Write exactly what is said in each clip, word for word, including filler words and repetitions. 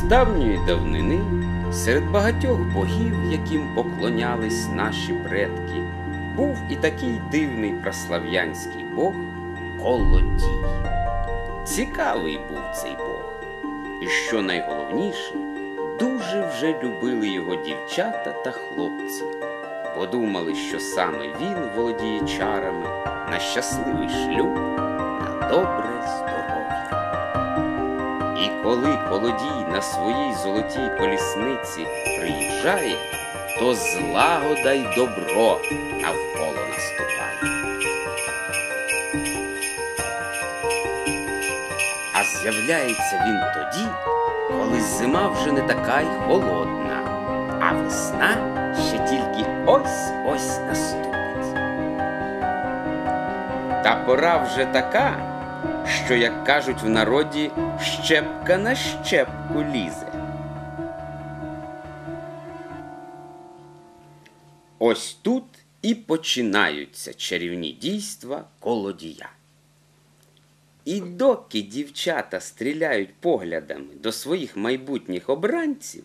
давньої давнини серед багатьох богів, яким поклонялись наші предки, був і такий дивний праслав'янський бог Колодій. Цікавий був цей бог. І що найголовніше, дуже вже любили його дівчата та хлопці. Подумали, що саме він володіє чарами на щасливий шлюб, на добре здоров'я. І коли Колодій на своїй золотій колісниці приїжджає, то злагода й добро навколо наступає. А з'являється він тоді, коли зима вже не така й холодна, а весна ще тільки ось-ось наступить. Та пора вже така, що, як кажуть в народі, щепка на щепку лізе. Ось тут і починаються чарівні дійства Колодія. І доки дівчата стріляють поглядами до своїх майбутніх обранців,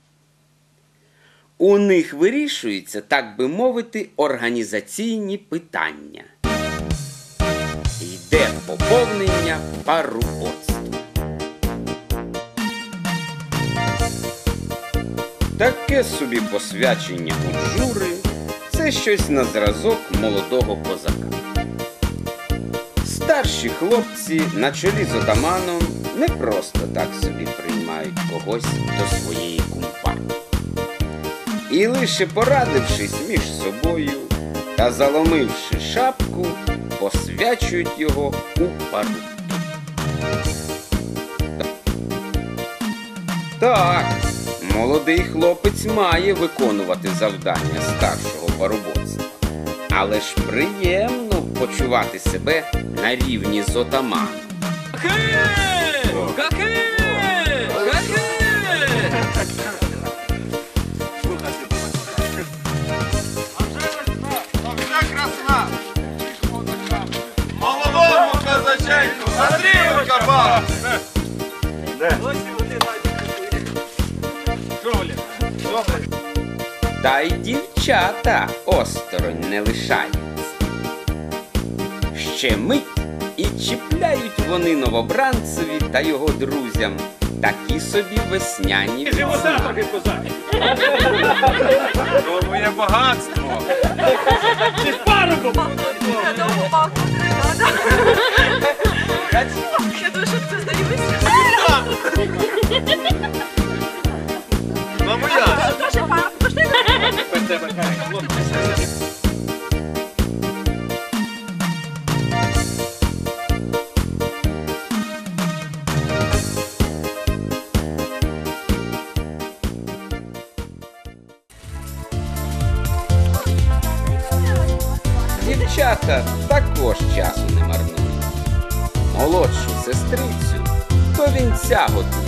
у них вирішуються, так би мовити, організаційні питання. Йде поповнення парубоцтва. Таке собі посвячення у жури – це щось на зразок молодого козака. Старші хлопці на чолі з отаманом не просто так собі приймають когось до своєї кумпанії. І лише порадившись між собою та заломивши шапку, посвячують його у парубки. Так, молодий хлопець має виконувати завдання старшого парубоцтва. Але ж приємно почувати себе на рівні з отаманом. Молодому казаченьку, Андрію кабак! Та й дівчата осторонь не лишаються. Ще мить і чіпляють вони новобранцеві та його друзям такі собі весняні відзнаки. То моє багатство! Ти парубок! Я думаю, що це здаюся. Ну моя! Дівчата також часу не марнують. Молодшу сестрицю до вінця готують.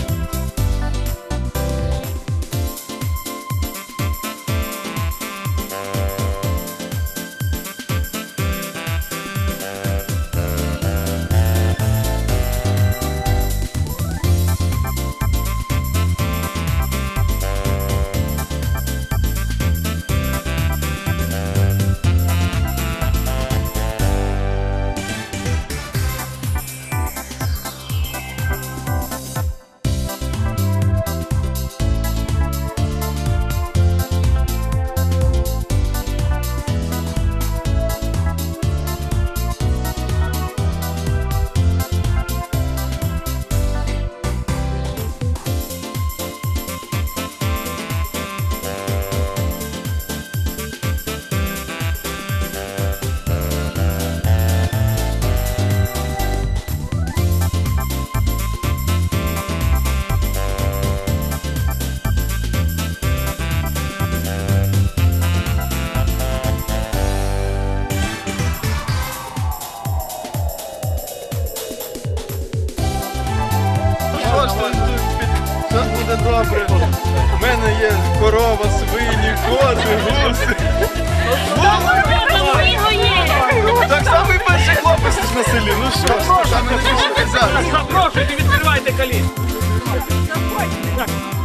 Все буде добре. У мене є корова, свині, кози, гуси. Так само і перший хлопець на селі. Ну що ж, там не можна взяти. Запрошуйте, відкривайте калітку.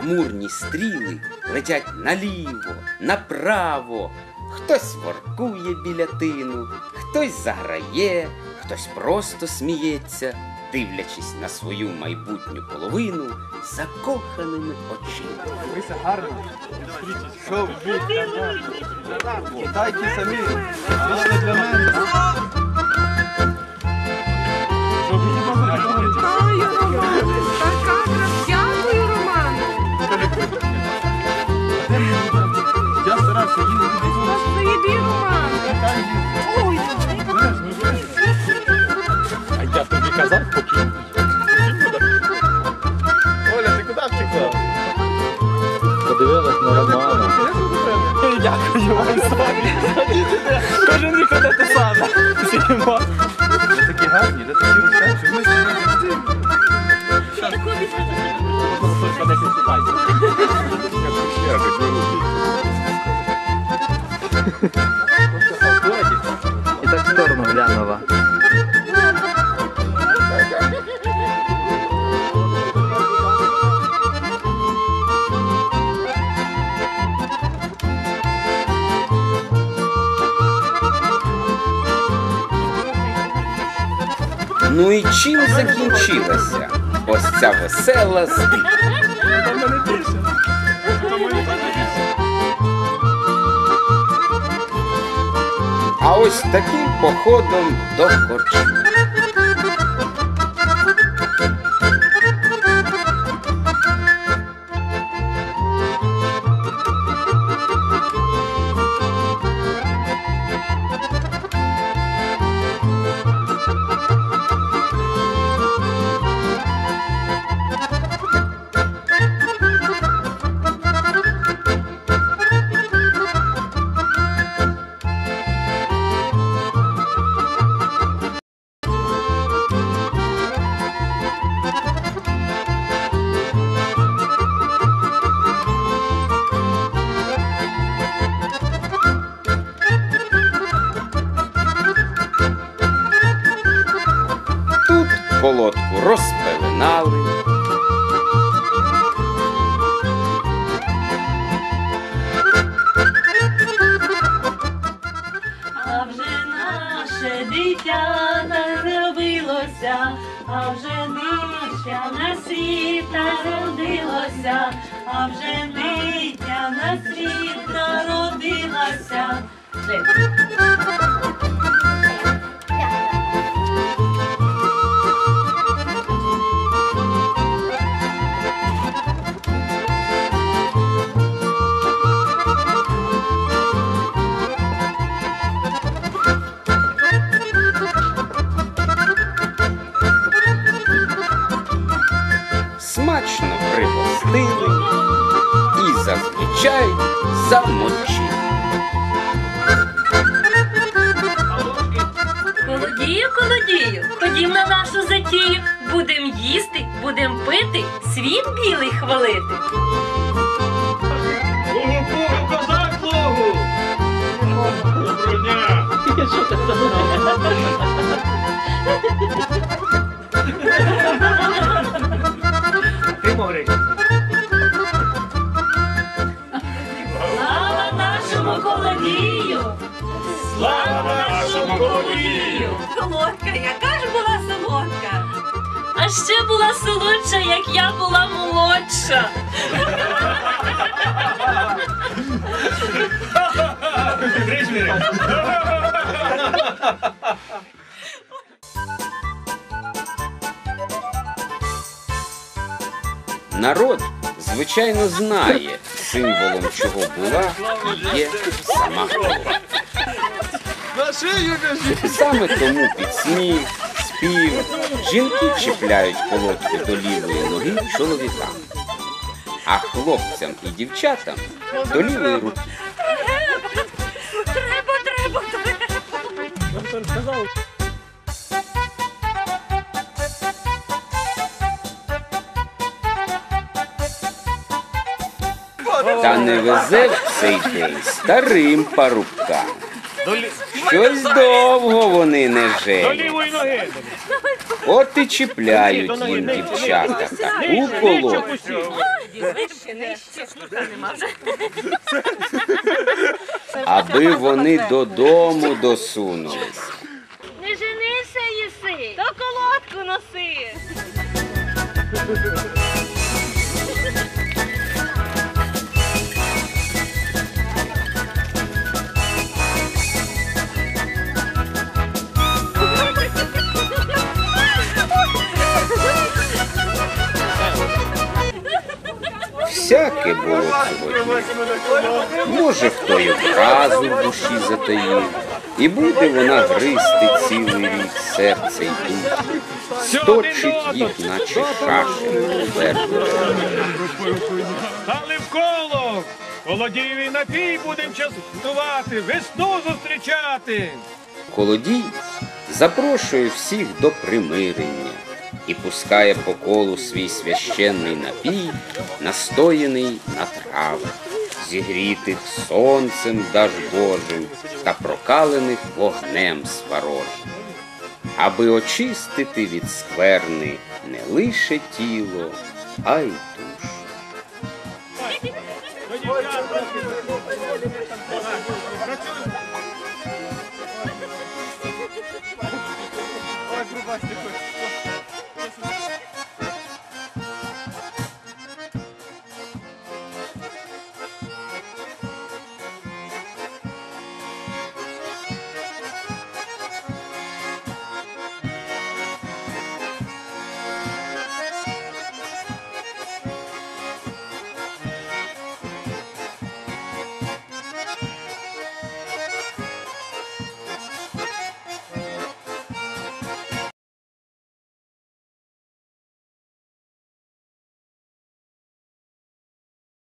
амурні стріли летять наліво, направо. Хтось воркує біля тину, хтось заграє, хтось просто сміється, дивлячись на свою майбутню половину закоханими очима. Дивися гарно. Що ви? Дайте самі. Лично для мене. Дякую, Романе. Така красива. Дякую, Романе. Я старався її. Заєбі, Романе. Ой, А я тобі казав, покинь. Оля, ти куди втекла? Подивилась на Романа. Дякую вам, Соня. Кожен рік одне те саме. Сидимо. Ви такі гарні, ви такі рушачі. Ми сидимо. Только не сіпайся. І так в сторону глянула. Ну і чим закінчилася ось ця весела здибка? А ось таким походом до корчми. Тут колодку розпеленали, А вже наше дитя народилося, а вже дитя на світ народилося, а вже дитя на світ народилося. смачно пригостили і зазвичай замочили. Колодію, колодію, ходім на нашу затію. Будем їсти, будем пити, світ білий хвалити. Логу, Богу, козак, логу! Доброго дня! Ти могри. Слава нашому колодію! Слава нашому колодію! Солодка, яка ж була солодка? А ще була солодша, як я була молодша. Кричміри! Народ, звичайно, знає, символом чого була і є сама голова. На шию біжи! Саме тому під сміх, спів жінки чіпляють колодки до лівої ноги чоловікам, а хлопцям і дівчатам до лівої руки. Треба, треба, треба. Та не везе в цей день старим парубкам. Щось довго вони не До женять. лівої ноги! От і чіпляють їм дівчата таку колодку, Годі, вище, нижче. Нема вже. аби вони додому досунулись. Не женися, єси, то колодку носи. Всяке було сьогодні. Може, хто й образу в душі затаїв, і буде вона гризти цілий рік серце й душу, точить їх, наче шаші поверху. Стали в коло! Колодієвий напій будем частувати, весну зустрічати! Колодій запрошує всіх до примирення і пускає по колу свій священний напій, настояний на травах, зігрітих сонцем дажбожим та прокалених вогнем сварожим, аби очистити від скверни не лише тіло, а й душу.